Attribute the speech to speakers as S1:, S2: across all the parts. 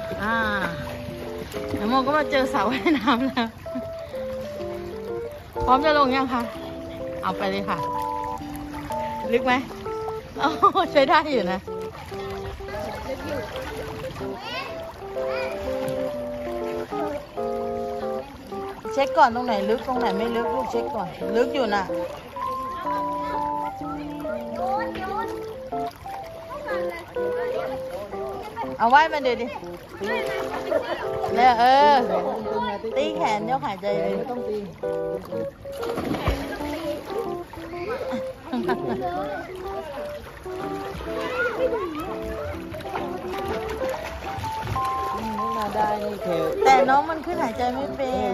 S1: น้ำโมก็มาเจอสระว่ายน้ำแล้วพร้อมจะลงยังคะเอาไปเลยค่ะลึกไหมโอ้ใช้ได้อยู่นะเช็คก่อนตรงไหนลึกตรงไหนไม่ลึกลูกเช็คก่อนลึกอยู่นะเอาไว้มาเดี๋ยวดิเนี่ยตีแขนยกหายใจเลยไม่ต้องตีแต่น้องมันขึ้นหายใจไม่เป็น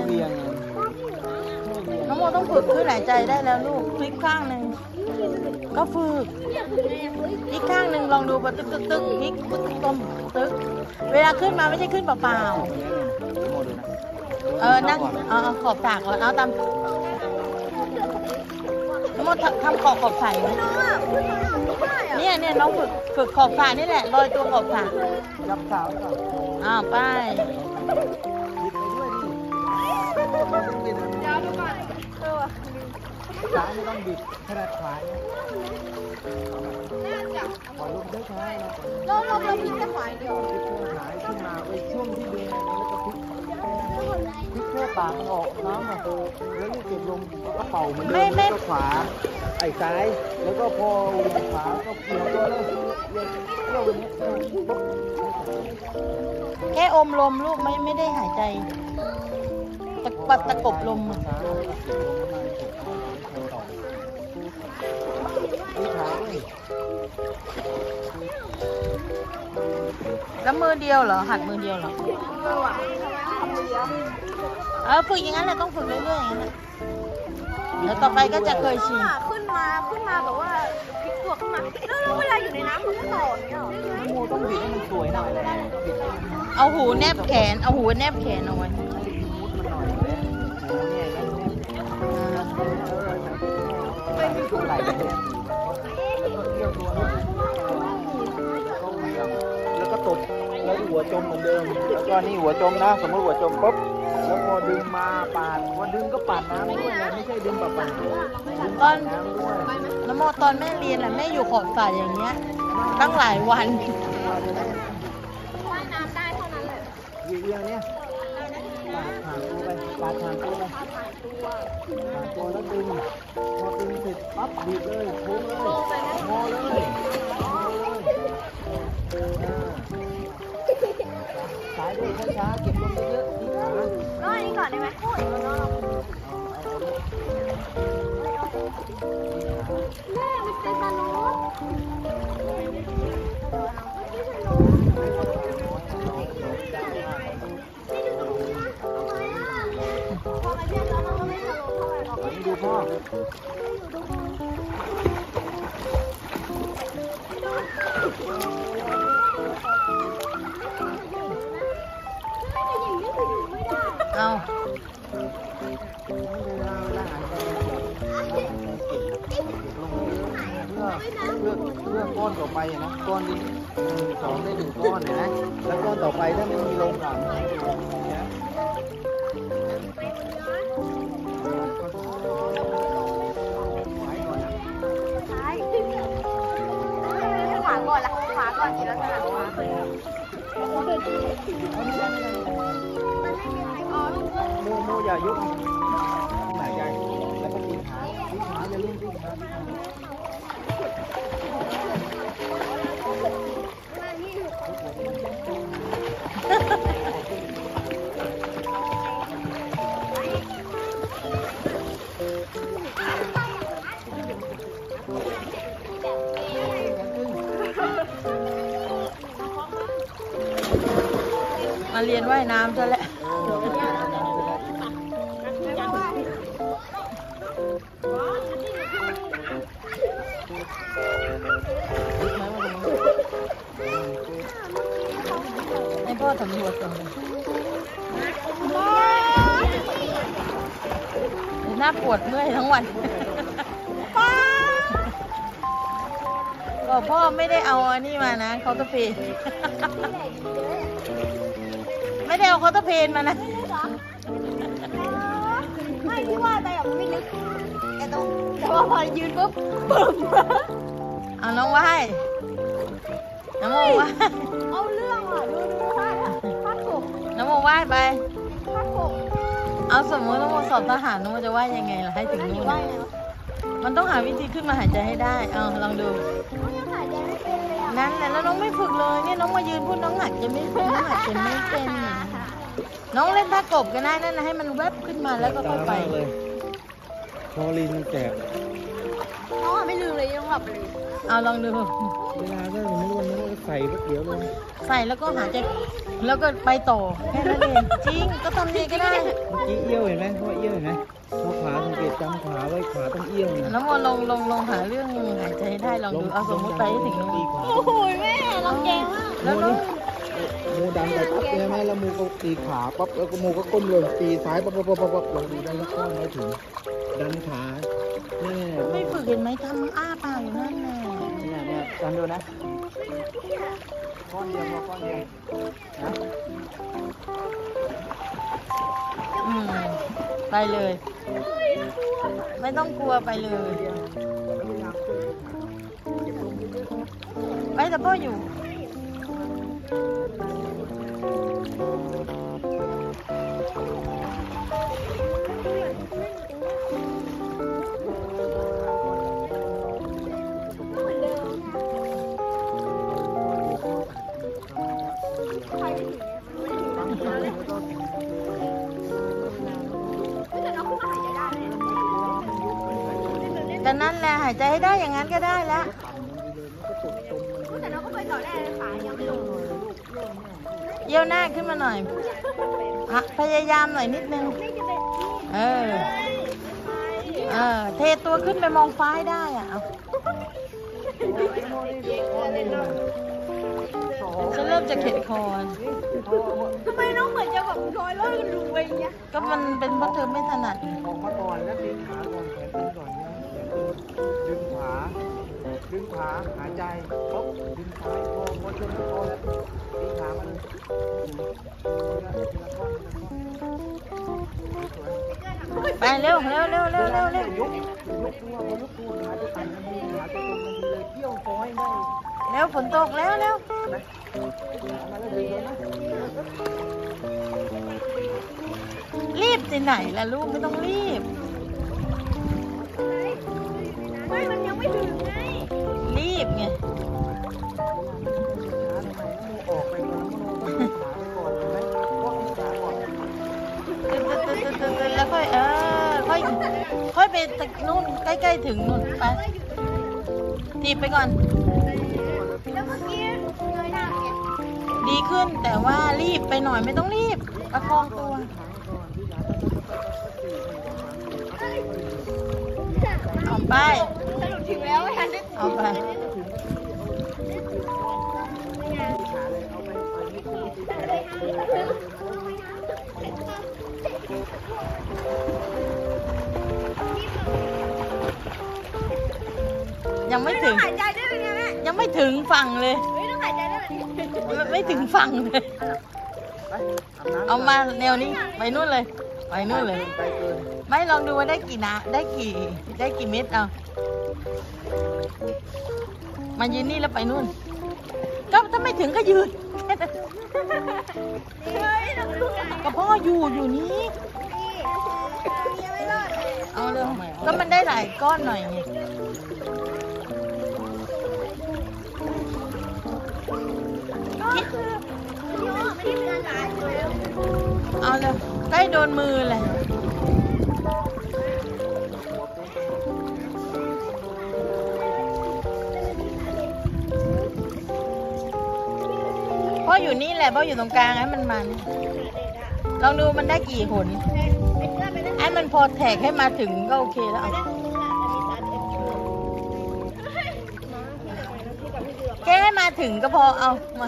S1: น้องโมต้องฝึกขึ้นหายใจได้แล้วลูกพลิกข้างหนึ่งก็ฝึกพลิกข้างหนึ่งลองดูตึกตึกตึกพลิกตึกตึกตึกเวลาขึ้นมาไม่ใช่ขึ้นเปล่าๆนั่งขอบสากก่อนเอาตามน้องโมทำขอบสายไหมเนี่ยน้องฝึกขอบสากนี่แหละลอยตัวขอบสากยับสาวไป
S2: เดี๋ยวดูก่อน
S3: ซ้ายไม่ต้องบิดขนาดขวาขอลงได้ช้า
S2: เราพลิกแค่ขวาเดียว
S3: พลิกแค่ขวาขึ้นมาไปช่วงที่เดินแล้วก็พลิกแค่ปากมันออกน้ำมาแล้วลูกเก็บลมแล้วก็เป่ามันไม่ขวาไอ้ซ้ายแล้วก็พอขวาก็เกี่ยวตัวแล้วเกี่ยวอย่างนี้
S1: แค่อมลมลูกไม่ได้หายใจตะกบลมแล้วมือเดียวเหรอหัดมือเดียวเหรอฝึกอย่างนั้นแหละต้องฝึกเรื่อยๆอย่างนั้นแล้วต่อไปก็จะเคยชิน
S2: ขึ้นมาแบบว่าพลิกตัวขึ้นมาแล้วเวลาอยู่ในน้ำมันก็ต่อเนี่ย
S3: โมต้องบิดให้มันสวยหน่อยเลย
S1: เอาหูแนบแขนเอาไว้
S3: แล้วก็ตบแล้วหัวจมเหมือนเดิมแล้วก็นี่หัวจมนะสมมติหัวจมปุ๊บแล้วพอดึงมาปาดพอดึงก็ปาดน้ำด้วยนะไม่ใช่ดึงปาด
S1: ตอนน้ำโมตอนแม่เรียนแม่อยู่ขอบสระอย่างเงี้ยตั้งหลายวัน
S2: ว่ายน้ำได้เท่านั้นแหละ
S3: เรื่องเนี้ยปาดทางตัวแล้วดึงพอดึงเสร็จปั๊บบีบเลยโค้งเลยงอเลยสายด้วยช้าๆเก็บลมเยอะๆที่ขา
S2: น้อยนี่ก่อนได้ไหมแม่มันเป็นตาโน้
S3: ดูพ่อ
S1: เอา
S3: เพื่อก้อนต่อไปนะก้อนนี้2ได้1ก้อนนะแล้วก้อนต่อไปถ้าไม่มีลงก่อน
S2: ก่อนทีละขนาดขวา
S3: โมอย่ายุบหายใจแล้วก็ตีขาอย่าลืมตีขา
S1: มาเรียนว่ายน้ำซะแล้วให้พ่อสำรวจก่อนหน้าปวดเมื่อยทั้งวันก็พ่อไม่ได้เอาอันนี้มานะเขากาแฟได้เอาคอร์ตเพนมานะ
S2: ไม่ที่ว่าไปแบบไม่ลึกแต่ว่าพอยืนปุ๊บปึ๊บ
S1: เอาน้องไหว้น้องโมไหว้
S2: เอาเรื่องอ่ะดูภาพกบ
S1: น้องโมไหว้ไป
S2: ภาพกบ
S1: เอาสมมติน้องโมสอบทหารน้องโมจะไหว้ยังไงล่ะให้ถึงนู่น
S2: ว่าไงวะ
S1: มันต้องหาวิธีขึ้นมาหายใจให้ได้เอาลองดู
S2: เขายังหายใจไม่เป็นเลยอ่ะ
S1: นั่นแหละแล้วน้องไม่ฝึกเลยเนี่ยน้องมายืนพูดน้องหัดจะไม่น้องหัดจะไม่เป็นน้องเล่นท่ากบก็ได้นั่นนะให้มันแวบขึ้นมาแล้วก็ค่อยไป
S3: เลยพอลินมันแตก
S2: น้องอ่ะไม่ลืมเลยยังหลับไปเลย
S1: เอาลองดู
S3: เวลาก็ไม่รู้ว่าใส่ก็เดี๋ยวเลย
S1: ใส่แล้วก็หายใจแล้วก็ไปต่อแค่นั้นเองจริงก็ทำยังไงก็ได้
S3: เมื่อกี้เอี้ยวเห็นไหมเพราะเอี้ยวเห็นไหมพอขาสังเกตจำขาไว้ขาต้องเอี้ยวนะ
S1: น้องโมลองหาเรื่องหายใจให้ได้ลองดูเอาสมมติไปให้ถึงนู่น
S3: ตีขา
S2: โอ้โหแม่ลำแกมาก
S1: แล้วน้อง
S3: โมดันไปปั๊บใช่ไหมแล้วโมก็ตีขาปั๊บแล้วก็โมก็ก้มลงตีซ้ายปั๊บลองดูได้แล้วก้อนไม่ถึงดันขาเนี่ย
S1: ไม่ฝึกเห็นไหมทำอ้าปากอยู่นั่นแหละ
S3: เนี่ยดันดูนะก้อนเดียวพอก้อนเดียวนะ
S1: ไปเลย ไม่ต้องกลัวไปเลย ไปแต่พ่ออยู่ แต่นั่นแหละหายใจให้ได้อย่างนั้นก็ได้แล้ว
S2: แต่น้องก็ไปต่อได้ขายังไม่ลง
S1: เยี่ยวหน้าขึ้นมาหน่อยพยายามหน่อยนิดนึง เออเทตัวขึ้นไปมองฟ้าให้ได้อ่ะเอาฉันเริ่มจะเข็ดคอ
S2: ทำไมน้องเหมือนจะแบบลอยกันรูไปอย่างเงี้ย
S1: ก็มันเป็นเพราะเธอไม่ถนัด
S3: ออกมาก่อนแล้วดึงขาก่อนแขนดึงก่อนดึงขาหายใจปุ๊บดึงซ้ายพอชนก็พอแล้วดึงขามาเลย
S1: ไปเร็วย
S3: กตัวขาจะสั่นทันทีขาจะตรงทันทีเลยเที่ยวฟอยได้
S1: เร็วฝนตกแล้วเร็ว
S3: มาแล้วดึงนะ
S1: รีบที่ไหนล่ะลูกไม่ต้องรีบ
S2: ไม่มันยังไม่ถึงไง
S1: รีบไง
S3: ออกไปก่อนขาไปก่อนใช่ไหมก็ขาก่อน
S1: ตึ๊ดแล้วค่อยค่อยไปนู่นใกล้ๆถึงนู่นไปทีบไปก่อน
S2: แล้วเมื่อกี้เงยหน้าไง
S1: ดีขึ้นแต่ว่ารีบไปหน่อยไม่ต้องรีบประคองตัวเอาไป
S2: สรุปถึงแล้วไม่ทันได้
S1: เอาไปยังไม่ถึง
S2: หายใจได้ไหมแม่
S1: ยังไม่ถึงฝั่งเลย
S2: ไม่ต้องหายใจได้ไหม
S1: ไม่ถึงฝั่งเลย เอามาแนวนี้ไปนู่นเลยไปนู่นเลย
S3: ไปเกิน
S1: ไม่ลองดูว่าได้กี่นะได้กี่เม็ดเอามายืนนี่แล้วไปนู่นก็ถ้าไม่ถึงก็ยืน
S2: เฮ้ยเราลูกกัน
S1: ก็พ่ออยู่นี่
S2: ยังไม่รอดเลย
S1: เอาเร็วก็มันได้หลายก้อนหน่อยไง
S2: ก็คือพี่ว่าไม่ได้เป็นอะไรอยู่แล้ว
S1: เอาเร็วใกล้โดนมือเลยพ่ออยู่นี่แหละพ่ออยู่ตรงกลางให้มันลองดูมันได้กี่หนไอ้มันพอแท็กให้มาถึงก็โอเคแล้วเอาแค่ให้มาถึงก็พอเอามา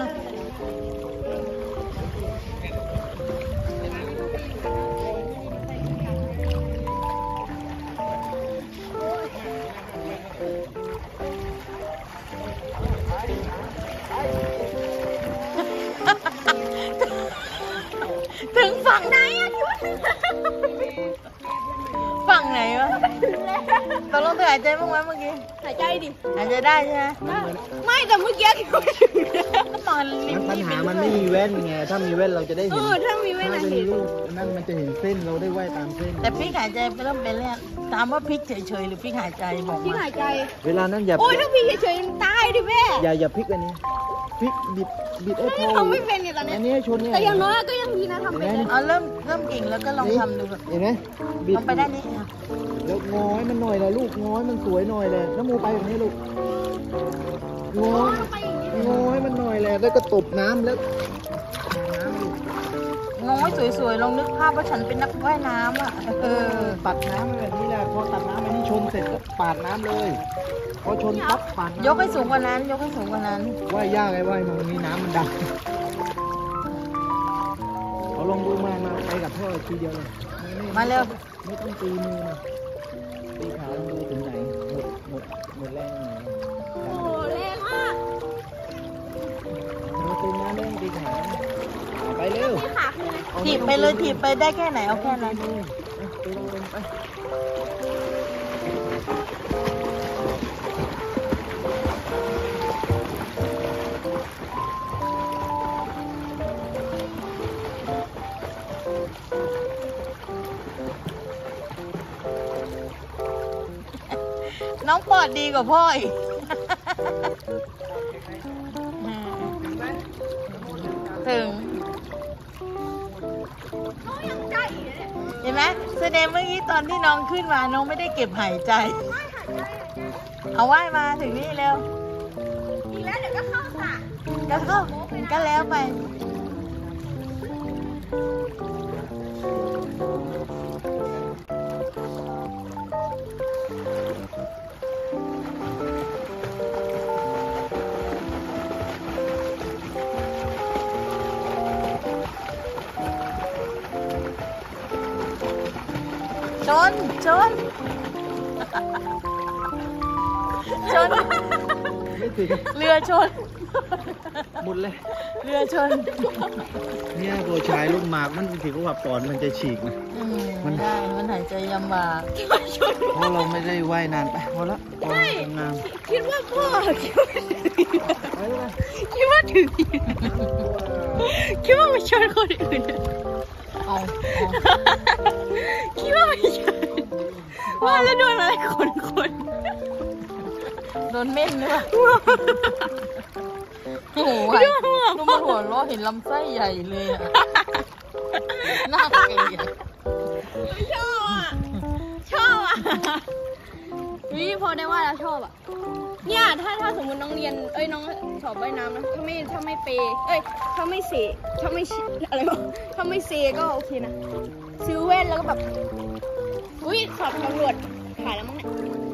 S1: ถึงฝั่งไหนอะฝั่งไหนวะตกลงเธอหายใจบ้างไหมเมื่อกี้
S2: หายใจดิ
S1: หายใจได้ใช่ไหม
S2: ไม่แต่เมื่อกี้คิดว่าถึงแล้ว
S1: มันริม
S3: ปัญ
S1: นี่
S3: หามันไม่มีแว่นไงถ้ามีแว่นเราจะได้เห็น
S2: ถ้ามีแว่น
S3: ถ้า
S2: อะ
S3: เป็น
S2: เห็น
S3: รูปนั่นมันจะเห็นเส้นเราได้ว่ายตามเส้น
S1: แต่พริกหายใจเริ่มเป็นแล้วถามว่าพริกเฉยๆหรือพริกหายใจบอก
S2: พี่
S1: มา
S2: หายใจ
S3: เวลานั้นอย่า
S2: โอ้ยถ้าพี่เฉยๆตายดิแม่
S3: อย่าพลิกอันนี้พลิกบิดให้พอ
S2: ทำไม่เป็นเนี่ยตอนเนี้
S3: อั
S2: ย
S3: นนี้ให้ชนเนี่ย
S2: แต่อย่างน้อยก็ยังดีนะทำเป็นเลย
S1: เอาเริ่มกิ่งแล้วก็ลองทำดูก่อน
S3: เห็นไหมบิด
S1: ลองไปด้านนี้อ่ะ
S3: แล้วง้อยมันหน่อยเลยลูกง้อยมันสวยหน่อยเลยน้ำมูไปแบบนี้ลูกง้อยมันหน่อยเลยแล้วก็ตบน้ำแล้วน้ำลูก
S1: น้อยสวยๆลองนึกภาพว่าฉันเป็นนักว่ายน้ำอ่ะ
S3: ตัดน้ำแบบนี้แหละพอตัดน้ำอันนี้ชนเสร็จก็ปาดน้ำเลยพอชนปั๊บปาดน้ำ
S1: ยกให้สูงกว่านั้น ยกให้สูงกว่านั้น
S3: ว่ายยากไงว่ายมันมีน้ำมันดังเอาลองดูมาไปกับพ่อทีเดียวเลย
S1: มาเร็ว
S3: ไม่ต้องตีมือนะตีขาลองดูถึงไหนหมดแรงตรงไหน
S2: โอ้แรงมาก
S3: เราตีน้ำเล่นตีขาเอาไปเร็ว
S2: นี่ขาคืออะไร
S1: ถีบไปเลยถีบไปได้แค่ไหนเอาแค่นั้น
S3: ไปลงไป
S1: น้องปอดดีกว่าพ่ออีกถึง
S2: น้องยังใจอยู่เลย
S1: เห็นไหมแสดงเมื่อกี้ตอนที่น้องขึ้นมาน้องไม่ได้เก็บหายใจ
S2: ไม่หายใจ
S1: เอาว่ายมาถึงนี่เร็ว
S2: อีกแล้วเดี๋ยวก็เข้าสระ
S1: ก็เข้าก็แล้วไป ชน ชน ชน
S3: ไม่ถึง
S1: เรือชน
S3: หมดเลย
S1: เรือชน
S3: เนี่ยตัวชายลูกหมากมันถือว่าปอดมันจะฉีกนะ
S1: ไม่ได้ มันหายใจลำบาก
S3: เพราะเราไม่ได้ว่ายนานไปพอละพอทำงาน
S2: คิดว่าพ่อคิดว่าถึง
S3: ไปเลย
S2: คิดว่าถึงคิดว่ามันชนคนอื่น
S1: เอา
S2: คิดว่ามันชนว่าแล้วโดนอะไรคน
S1: โดนเม่นหรือเปล่าโอ้โหดูมันหัวเราะเห็นลำไส้ใหญ่เลยอะหน้าเกลียด
S2: ชอบอ่ะชอบอ่ะวิพอได้ว่าแล้วชอบอ่ะเนี่ยถ้าสมมติน้องเรียนน้องสอบว่ายน้ำนะถ้าไม่เปถ้าไม่เสถ้าไม่อะไรวะถ้าไม่เซก็โอเคนะซื้อแว่นแล้วก็แบบอุ้ยสอบตำรวจถ่ายแล้วมั้งเนี่ย